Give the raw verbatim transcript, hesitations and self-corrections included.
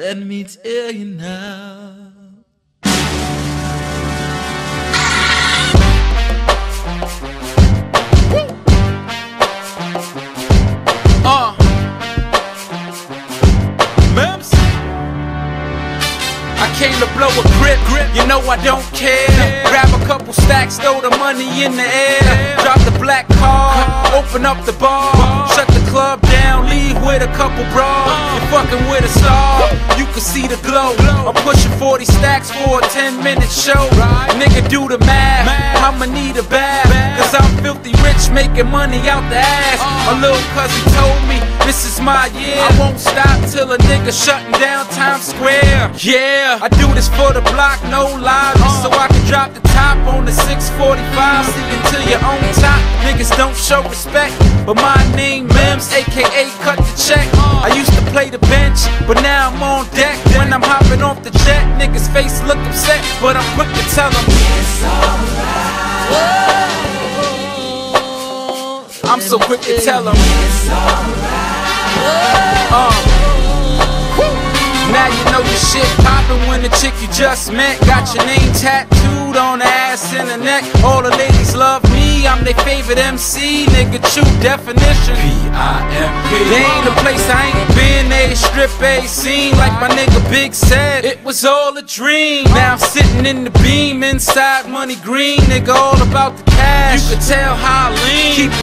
Let me tell you now. Uh Mims, I came to blow a grip, grip. You know I don't care. Yeah. Grab a couple stacks, throw the money in the air. Yeah. Drop the black card, open up the bar, bar. Shut the club down, leave with a couple bras. Uh. You're fucking with a star, you can see the glow. glow. I'm pushing forty stacks for a ten minute show. Right. Nigga, do the math, math. I'ma need a bath, bath. Cause I'm filthy rich, making money out the ass. Uh. My little cousin told me, this is my year. I won't stop till a nigga shutting down Times Square. Yeah, I do this for the block, no lies, uh. so I can drop the top on the six forty-five. See until you're on top. Niggas don't show respect, but my name Mims, aka cut the check. Uh. I used to play the bench, but now I'm on deck. When I'm hopping off the jet, niggas' face look upset, but I'm quick to tell them it's alright. I'm so quick to tell them it's alright. Uh. Now you know your shit poppin' when the chick you just met got your name tattooed on the ass and the neck. All the ladies love me, I'm their favorite M C. Nigga, true definition P I M P. There ain't a place I ain't been, a strip A scene. Like my nigga Big said, it was all a dream. Now I'm sitting in the beam inside Money Green. Nigga, all about the cash. You can tell how I lean. Keep